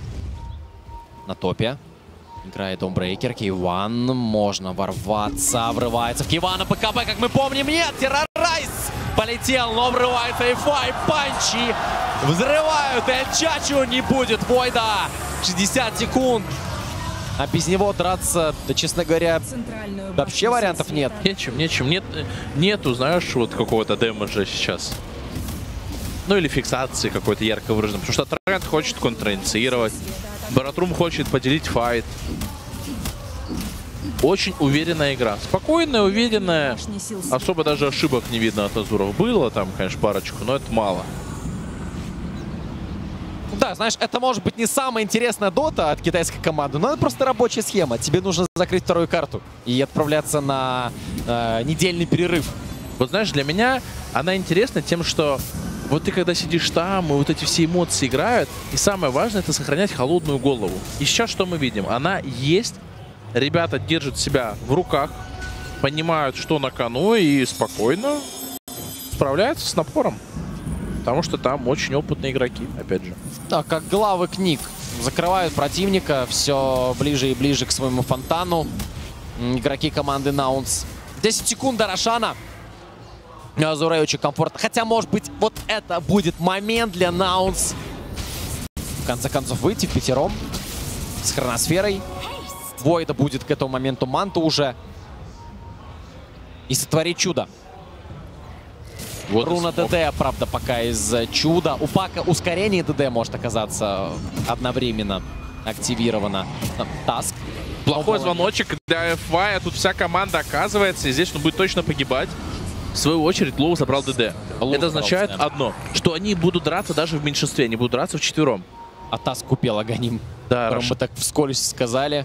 На топе играет Dawnbreaker, Киван, можно ворваться, врывается в Кивана, ПКБ, как мы помним, нет, Террорайз полетел, но врывается Эйфай, панчи, взрывают, Эль-Чачу, не будет Войда, шестьдесят секунд, а без него драться, да, честно говоря, вообще вариантов нет. Нечем, нечем, нет, нету, знаешь, вот какого-то дэмэджа сейчас. Ну или фиксации какой-то ярко выраженной, потому что Тренд хочет контраинициировать. Баратрум хочет поделить файт. Очень уверенная игра. Спокойная, уверенная. Особо даже ошибок не видно от Азуров. Было там, конечно, парочку, но это мало. Да, знаешь, это может быть не самая интересная дота от китайской команды, но это просто рабочая схема. Тебе нужно закрыть вторую карту и отправляться на э, недельный перерыв. Вот знаешь, для меня она интересна тем, что вот ты когда сидишь там, и вот эти все эмоции играют, и самое важное — это сохранять холодную голову. И сейчас что мы видим? Она есть, ребята держат себя в руках, понимают, что на кону, и спокойно справляются с напором. Потому что там очень опытные игроки, опять же. Да, как главы книг. Закрывают противника все ближе и ближе к своему фонтану. Игроки команды Наунс. десять секунд до Рошана. Азурей очень комфортно. Хотя, может быть, вот это будет момент для Наунс. В конце концов, выйти в пятером с хроносферой. Войда будет к этому моменту манту уже. И сотворить чудо. Вот руна ДД, правда, пока из чуда. У Пака ускорение ДД может оказаться одновременно активировано. Таск. Плохой звоночек для эф вай. Тут вся команда оказывается. И здесь он будет точно погибать. В свою очередь, Лоу забрал ДД. Лоу Это означает да. одно, что они будут драться даже в меньшинстве. Они будут драться вчетвером. А Таск купил Аганим. Да, мы так вскользь сказали.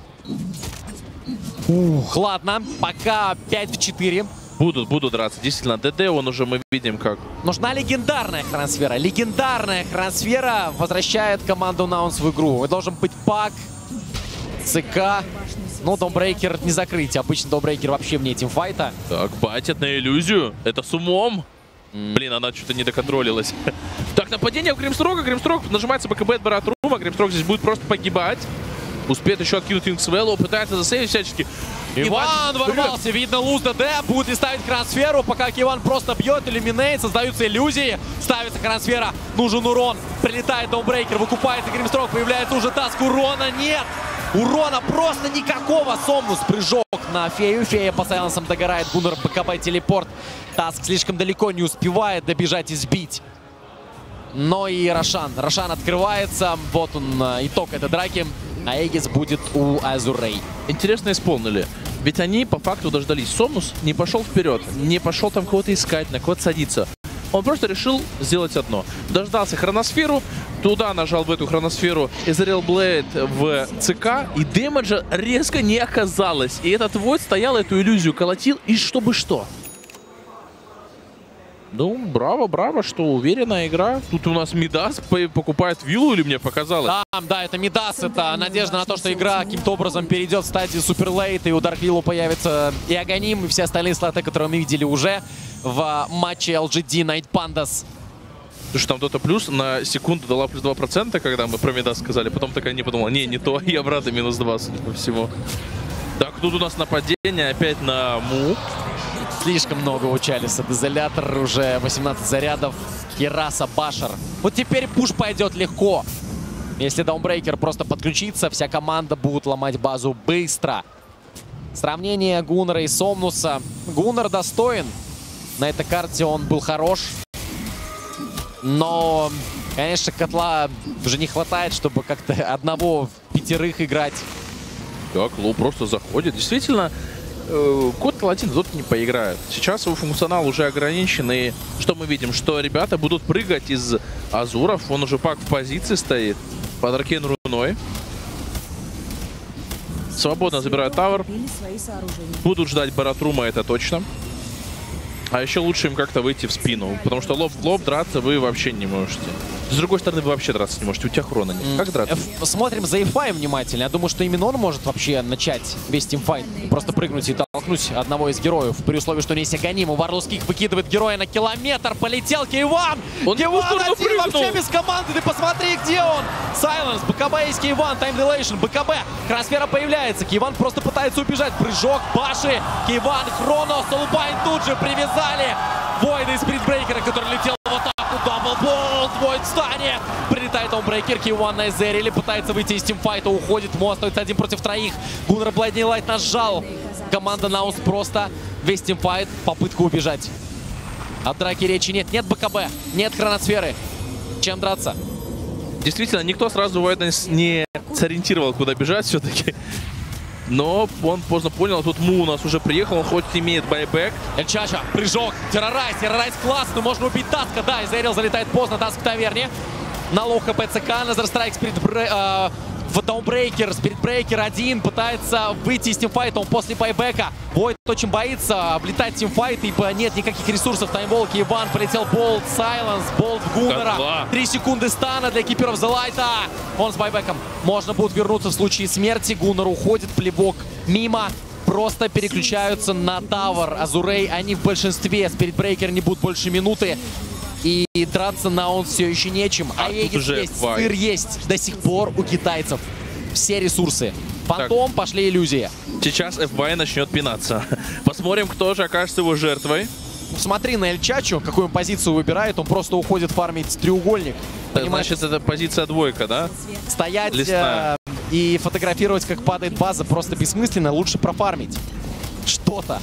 Ух, ладно. Пока пять в четыре. Будут, будут драться. Действительно, ДД, он уже мы видим как. Нужна легендарная хроносфера. Легендарная хроносфера возвращает команду Наунс в игру. Должен быть Пак, ЦК. Ну, Dawnbreaker не закрыть. Обычно Dawnbreaker вообще вне тимфайта. Так, батят на иллюзию. Это с умом. Mm. Блин, она что-то не доконтролилась. Так, нападение в Гримстрока. Гримстрок нажимается БКБ от Баратрума. Гримстрок здесь будет просто погибать. Успеет еще откинуть Инксвеллу. Пытается засейвить всячески. Иван ворвался. Видно, луз ДД. Будет ли ставить хроносферу. Пока Иван просто бьет. Иллюминейт. Создаются иллюзии. Ставится хроносфера. Нужен урон. Прилетает Dawnbreaker. Выкупается Гримстрок. Появляется уже Таск. Урона нет. Урона просто никакого. Сомнус прыжок на Фею. Фея по сайленсам догорает. Гуннер БКБ телепорт. Таск слишком далеко, не успевает добежать и сбить. Но и Рошан. Рошан открывается. Вот он, итог этой драки. А Эгис будет у Азурей. Интересно исполнили. Ведь они по факту дождались. Сомнус не пошел вперед. Не пошел там кого-то искать, на кого-то садиться. Он просто решил сделать одно. Дождался хроносферу, туда нажал в эту хроносферу Ezreal Blade в ЦК, и дэмэджа резко не оказалось. И этот Void стоял, эту иллюзию колотил, и чтобы что? Ну, браво, браво, что уверенная игра. Тут у нас Мидас покупает виллу, или мне показалось? Да, да, это Мидас, это надежда на то, что игра каким-то образом перейдет в стадию суперлейт, и у Dark Виллу появится и Аганим, и все остальные слоты, которые мы видели уже в матче эл джи ди Night Pandas. Слушай, там Dota Plus на секунду дала плюс два процента, когда мы про Мидас сказали. Потом такая не подумала, не, не то, и обратно минус два, судя по всему. Так, тут у нас нападение опять на Му. Слишком много у Чалиса. Дезолятор, уже восемнадцать зарядов. Кираса, Башер. Вот теперь пуш пойдет легко. Если Даунбрейкер просто подключится, вся команда будет ломать базу быстро. Сравнение Гуннера и Сомнуса. Гуннер достоин. На этой карте он был хорош. Но, конечно, котла уже не хватает, чтобы как-то одного в пятерых играть. Так, Лоу просто заходит. Действительно, э, код Калатин в Доте не поиграет. Сейчас его функционал уже ограничен. И что мы видим? Что ребята будут прыгать из Азуров. Он уже пак в позиции стоит. Под Аркейн руной. Свободно забирают тавер. Будут ждать Баратрума, это точно. А еще лучше им как-то выйти в спину. Потому что лоб в лоб драться вы вообще не можете. С другой стороны, вы вообще драться не можете. У тебя хрона нет. Как драться? Смотрим за Эфаем внимательно. Я думаю, что именно он может вообще начать весь тимфайт. Просто прыгнуть и толкнуть одного из героев. При условии, что не есть Аганим. Варлускик выкидывает героя на километр. Полетел Кейван! Он Кейван один вообще без команды. Ты посмотри, где он! Сайленс, БКБ есть Кейван, Time Dilation, БКБ. Хроносфера появляется. Кейван просто пытается убежать. Прыжок, Баши, Кейван, Хроно, Солбайн тут же привязали. Войда из Спиритбрейкера, который летел в атаку. Даблболт, Войд в стане. Прилетает Даунбрейкер, Кейван на Эзериле. Пытается выйти из тимфайта, уходит. Мо остается один против троих. Гуннер Блайдни Лайт нажал. Команда Наус просто весь тимфайт. Попытка убежать. От драки речи нет. Нет БКБ, нет хроносферы. Чем драться? Действительно, никто сразу Войда не сориентировал, куда бежать все-таки. Но он поздно понял, тут Му у нас уже приехал, он хоть имеет байбэк. Эльчача, прыжок, террорайз, террорайз классный, можно убить Таска, да, Эзерил залетает поздно, Таск в таверне. На лоу хп ЦК, Назар Страйк, Спирит э, в Даунбрейкер, Спиритбрейкер один, пытается выйти из тимфайта, он после байбека. Войд очень боится облетать тимфайт, ибо нет никаких ресурсов. Таймвол, Кейван, полетел Болт, Сайленс, Болт в Гуннера. Три секунды стана для киперов The Light'а. Он с байбеком. Можно будет вернуться в случае смерти. Гуннер уходит, плевок мимо. Просто переключаются на тавер. Азурей, они в большинстве. Спиритбрейкер не будут больше минуты. И драться на он все еще нечем. А Аегис есть, сыр есть. До сих пор у китайцев все ресурсы. Фантом, так. Пошли иллюзии. Сейчас эф вай начнет пинаться. Посмотрим, кто же окажется его жертвой. Смотри на Эльчачу, какую позицию выбирает. Он просто уходит фармить треугольник. Да, значит, это позиция двойка, да? Стоять э, и фотографировать, как падает база, просто бессмысленно. Лучше профармить что-то.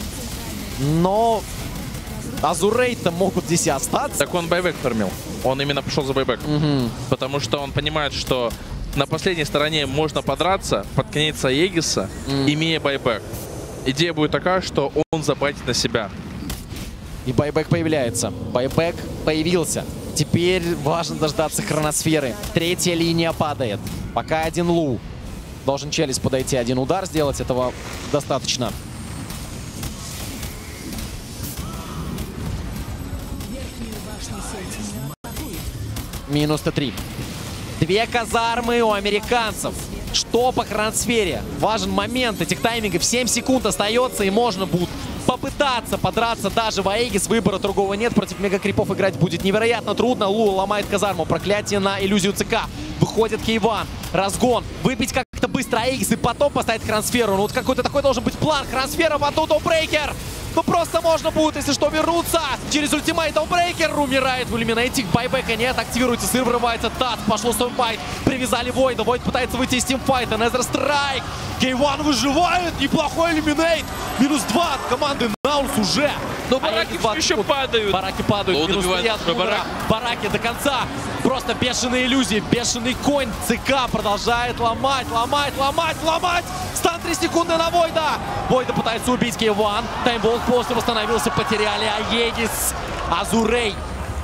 Но Азурей-то могут здесь и остаться. Так он байбэк фармил. Он именно пошел за байбэк. Угу. Потому что он понимает, что на последней стороне можно подраться под конец Аегиса, mm. имея байбэк. Идея будет такая, что он забайтит на себя. И байбэк появляется. Байбэк появился. Теперь важно дождаться хроносферы. Третья линия падает. Пока один Лу. Должен Челис подойти, один удар сделать. Этого достаточно. Минус Т три. Две казармы у американцев. Что по хроносфере? Важен момент. Этих таймингов семь секунд остается, и можно будет попытаться подраться даже в Аегис. Выбора другого нет. Против мегакрипов играть будет невероятно трудно. Лу ломает казарму. Проклятие на иллюзию ЦК. Выходит Кейван. Разгон. Выпить как-то быстро Аегис и потом поставить хроносферу. Ну вот какой-то такой должен быть план. Хроносфера, потом Даунбрейкер. Ну просто можно будет, если что, вернуться. Через ультимейт Даунбрейкер умирает в иллюминейте. Байбека нет, активируется, сыр врывается. Тат, пошло стоймфайт. Привязали Войда. Войд пытается выйти из тимфайта. Незер Страйк. Кейван выживает. Неплохой иллюминейт. Минус два от команды Наус уже. Но бараки а еще падают. Бараки падают. Минус три от барак. Бараки до конца. Просто бешеные иллюзии. Бешеный конь. ЦК продолжает ломать, ломать, ломать, ломать. Стан три секунды на Войда. Войда пытается убить Кейван. Таймболт полностью восстановился. Потеряли Аегис. Азурей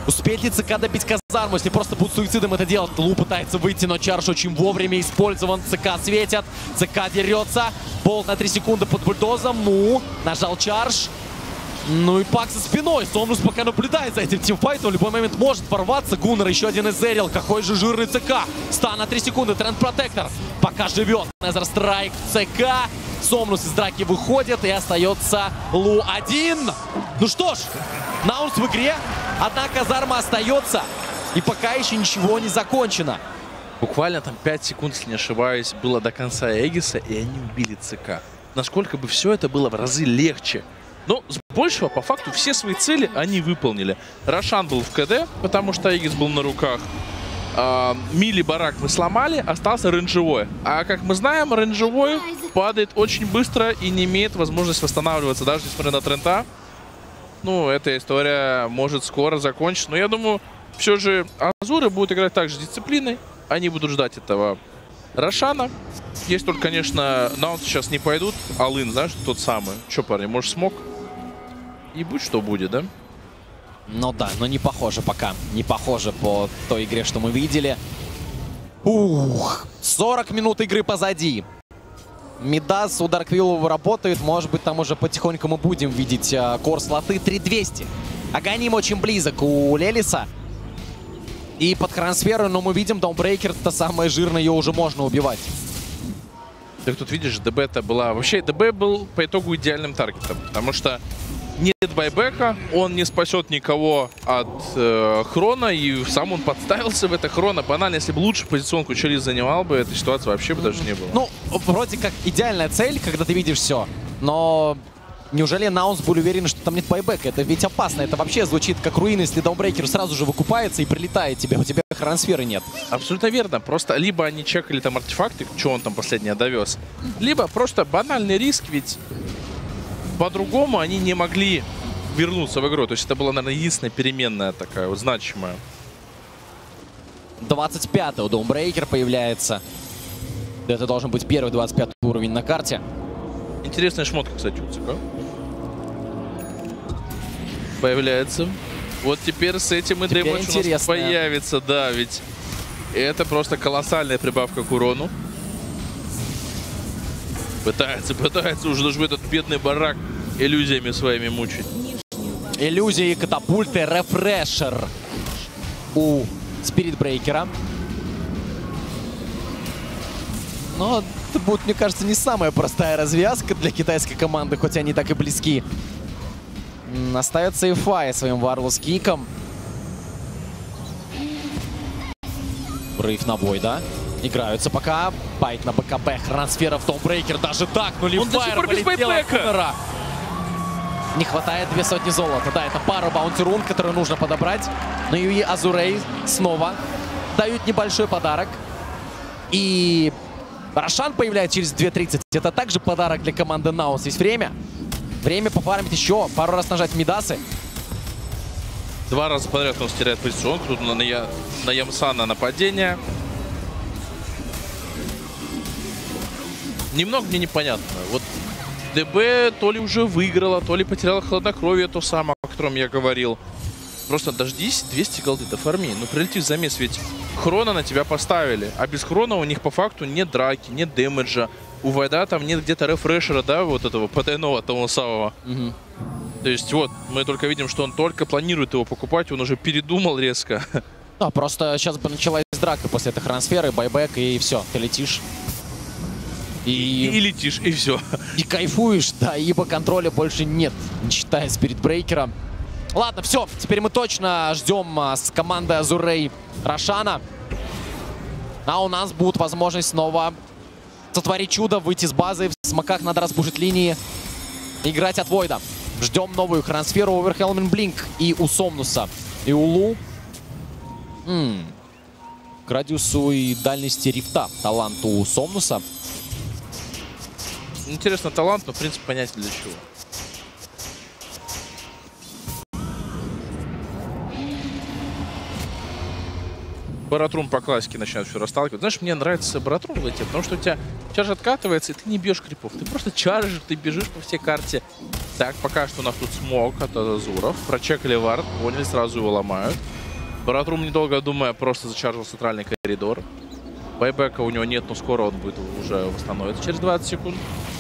Успеет ли ЦК добить казарму, если просто будут суицидом это делать? Лу пытается выйти, но чарж очень вовремя использован. ЦК светят, ЦК дерется. Болт на три секунды под бульдозом. Ну, нажал чарж. Ну и Пак за спиной. Сомнус пока наблюдает за этим тимфайтом. В любой момент может порваться. Гуннер еще один из Эрил. Какой же жирный ЦК. Стан на три секунды. Тренд Протектор пока живет. Незер Страйк ЦК. Сомнус из драки выходит. И остается Лу один. Ну что ж, Наунс в игре. Одна казарма остается. И пока еще ничего не закончено. Буквально там пять секунд, если не ошибаюсь, было до конца Эгиса, и они убили ЦК. Насколько бы все это было в разы легче. Но с большего, по факту, все свои цели они выполнили. Рошан был в КД, потому что Эгис был на руках. А, Мили барак мы сломали, остался рейнджевой. А как мы знаем, рейнджевой падает очень быстро и не имеет возможности восстанавливаться, даже несмотря на трента. Ну, эта история может скоро закончиться. Но я думаю, все же Азуры будут играть также с дисциплиной. Они будут ждать этого Рошана. Есть только, конечно, Наунс сейчас не пойдут. Алын, знаешь, тот самый. Че, парни, может, смог? И будь что будет, да? Ну да, но не похоже пока. Не похоже по той игре, что мы видели. Ух, сорок минут игры позади. Мидас у Дарквиллова работает. Может быть, там уже потихоньку мы будем видеть uh, кор-слоты. три двести. Аганим очень близок у Лелиса. И под трансферы, но мы видим, Даунбрейкер-то самое жирное, ее уже можно убивать. Так тут видишь, ДБ-то была... Вообще, ДБ был по итогу идеальным таргетом. Потому что нет байбека, он не спасет никого от э, Хрона. И сам он подставился в это Хрона. Банально, если бы лучше позиционку Чалис занимал бы, этой ситуации вообще бы даже не было. Ну, вроде как идеальная цель, когда ты видишь все. Но неужели Наунс был уверен, что там нет байбека? Это ведь опасно. Это вообще звучит как руины, если Даунбрейкер сразу же выкупается и прилетает тебе. У тебя трансфера нет. Абсолютно верно. Просто либо они чекали там артефакты, что он там последнее довез, либо просто банальный риск, ведь по-другому они не могли вернуться в игру. То есть это была, наверное, единственная переменная такая вот значимая. двадцать пятый у Даунбрейкер появляется. Это должен быть первый двадцать пятый уровень на карте. Интересная шмотка, кстати, у ЦК. Появляется. Вот теперь с этим и дэмэдж у нас появится. Да, ведь это просто колоссальная прибавка к урону. Пытается, пытается уже даже этот бедный барак иллюзиями своими мучить. Иллюзии, катапульты, рефрешер у Спиритбрейкера. Но это будет, мне кажется, не самая простая развязка для китайской команды, хоть они так и близки. Остается Эфай своим Варлос киком. Брейв на бой, да? Играются пока. Байк на БКБ. Трансферов Даунбрейкер. Даже так, ну Лифайр полетела Куннера. Не хватает две сотни золота. Да, это пара баунти-рун, которую нужно подобрать. Но и Азурей снова дают небольшой подарок. И Рошан появляется через две тридцать. Это также подарок для команды Наунс. Есть время. Время пофармить еще. Пару раз нажать Мидасы. Два раза подряд он теряет позицию. Тут на, на, на Ямсана нападение. Немного мне непонятно. Вот ДБ то ли уже выиграла, то ли потеряла хладнокровие, то самое, о котором я говорил. Просто дождись, двести голды дофарми. Ну, прилетишь замес, ведь Хрона на тебя поставили. А без Хрона у них по факту нет драки, нет дэмэджа. У Вайда там нет где-то рефрешера, да, вот этого потайного того самого. Угу. То есть вот, мы только видим, что он только планирует его покупать, он уже передумал резко. Да, просто сейчас бы началась драка после этой трансфера, байбек, и все, ты летишь. И... И, и летишь, и все. И кайфуешь, да, ибо контроля больше нет, не считая Спиритбрейкера. Ладно, все, теперь мы точно ждем а, с командой Азурей Рошана. А у нас будет возможность снова сотворить чудо, выйти с базы. В смоках надо разбушить линии. Играть от Войда. Ждем новую трансферу Оверхелмен Блинк и у Сомнуса, и у Лу. М -м. К радиусу и дальности рифта талант у Сомнуса. Интересно, талант, но в принципе понять для чего. Баратрум по классике начинает все расталкивать. Знаешь, мне нравится Баратрум в потому что у тебя чарж откатывается, и ты не бьешь крипов. Ты просто чаржишь, ты бежишь по всей карте. Так, пока что у нас тут смог от Азуров. Прочекали вард, поняли, сразу его ломают. Баратрум, недолго думая, просто зачаржил центральный коридор. Байбека у него нет, но скоро он будет уже восстановиться через двадцать секунд.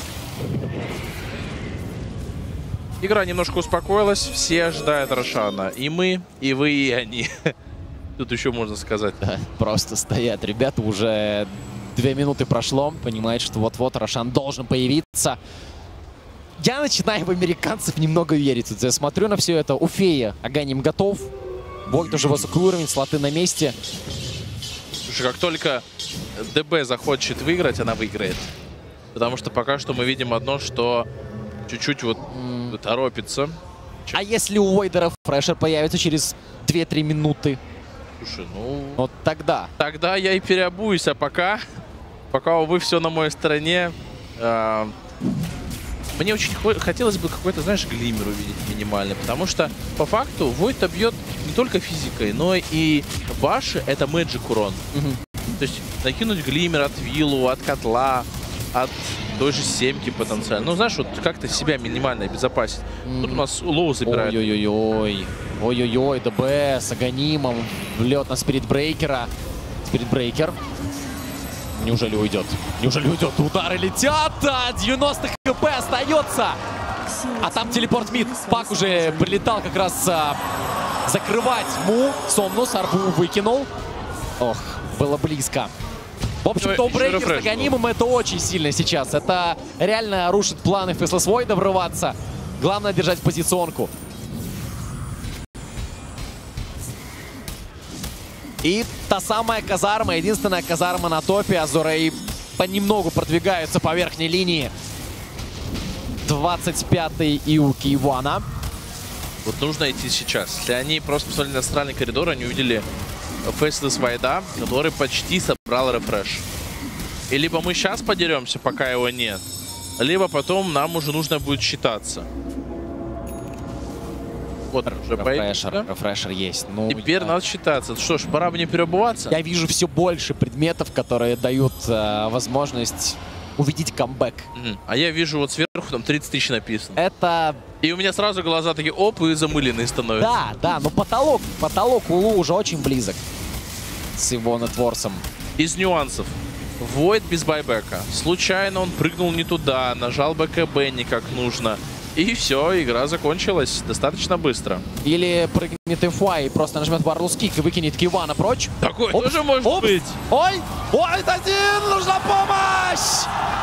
Игра немножко успокоилась, все ожидают Рошана. И мы, и вы, и они. Тут еще можно сказать. Да, просто стоят ребята, уже две минуты прошло, понимают, что вот-вот Рошан должен появиться. Я начинаю в американцев немного верить. Я смотрю на все это. У Феи Аганим готов. Вольт уже высокий уровень, слоты на месте. Слушай, как только ДБ захочет выиграть, она выиграет. Потому что пока что мы видим одно, что чуть-чуть вот mm. торопится. А если у Войдера фрешер появится через две-три минуты? Слушай, ну... Вот тогда. Тогда я и переобуюсь, а пока... Пока, увы, все на моей стороне. Э, мне очень хотелось бы какой-то, знаешь, глиммер увидеть минимальный. Потому что, по факту, Войд бьет не только физикой, но и баши — это мэджик урон. Mm-hmm. То есть накинуть глиммер от виллу, от котла, от той же семки потенциально. Ну, знаешь, вот как-то себя минимально обезопасить. Mm-hmm. Тут у нас лоу забирает. Ой-ой-ой. Ой-ой-ой, ДБ с Аганимом. Влет на спиритбрейкера. Спиритбрейкер. Неужели уйдет? Неужели уйдет? Удары летят! девяносто хп остается! А там телепорт мид. Пак уже прилетал как раз а, закрывать Му. Сомнус арбу выкинул. Ох, было близко. В общем, топ-брейкер с Аганимом это очень сильно сейчас. Это реально рушит планы Faceless Void врываться. Главное держать позиционку. И та самая казарма, единственная казарма на топе. Азурей понемногу продвигаются по верхней линии. двадцать пятый и у Киевана. Вот нужно идти сейчас. Если они просто посмотрели на центральный коридор, они увидели Faceless Void, который почти собрал рефреш. И либо мы сейчас подеремся, пока его нет, либо потом нам уже нужно будет считаться. Вот рефрешер, рефрешер есть. Ну, теперь я... надо считаться. Что ж, пора бы не переобуваться. Я вижу все больше предметов, которые дают э, возможность увидеть камбэк. Mm-hmm. А я вижу вот сверху там тридцать тысяч написано. Это... И у меня сразу глаза такие оп, и замыленные становятся. Да, да, но потолок, потолок Улу уже очень близок с его нетворсом. Из нюансов. Void без байбека. Случайно он прыгнул не туда, нажал БКБ не как нужно. И все, игра закончилась достаточно быстро. Или прыгнет эф уай и просто нажмет Warlords Kick и выкинет Киевана прочь. Такое Опс. тоже может Опс. быть. Ой, ой, один, нужна помощь!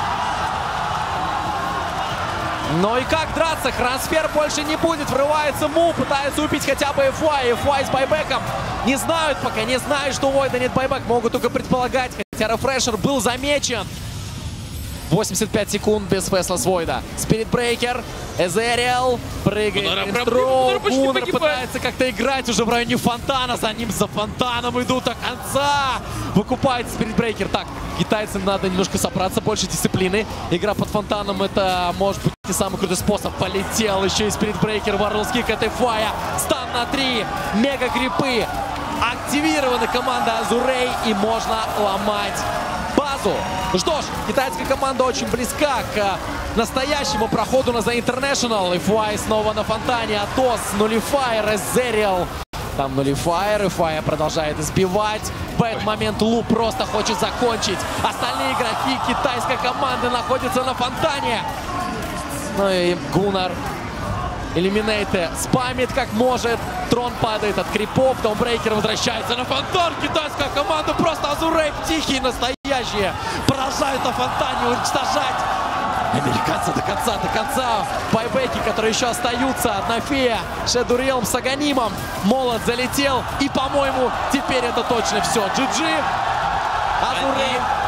Ну и как драться? Трансфер больше не будет. Врывается Му, пытается убить хотя бы эф уай. эф уай с байбеком. Не знают пока, не знают, что у Войда нет байбек. Могут только предполагать, хотя рефрешер был замечен. восемьдесят пять секунд без Faceless Void. Спиритбрейкер, Эзериэл, прыгает Гуннер, Гуннер пытается как-то играть уже в районе фонтана. За ним, за фонтаном идут до конца. Выкупает Спиритбрейкер. Так, китайцам надо немножко собраться, больше дисциплины. Игра под фонтаном — это может быть не самый крутой способ. Полетел еще и Спиритбрейкер, Warlords Kick от эф уай. Стан на три, мега крипы. Активирована команда Азурей и можно ломать базу. Ну что ж, китайская команда очень близка к настоящему проходу на The International. эф уай снова на фонтане. Атос, Nullifier, Эзериэл. Там Nullifier, эф уай продолжает избивать. В этот момент Лу просто хочет закончить. Остальные игроки китайской команды находятся на фонтане. Ну и Гуннер Элиминейте спамит как может. Трон падает от крипов. Томбрейкер возвращается на фонтан. Китайская команда просто Азурей тихие, настоящие. Продолжают на фонтане уничтожать американцы до конца, до конца. Байбеки, которые еще остаются. Одна фея. Shadow Realm с Аганимом. Молот залетел. И, по-моему, теперь это точно все. джи джи. Азурей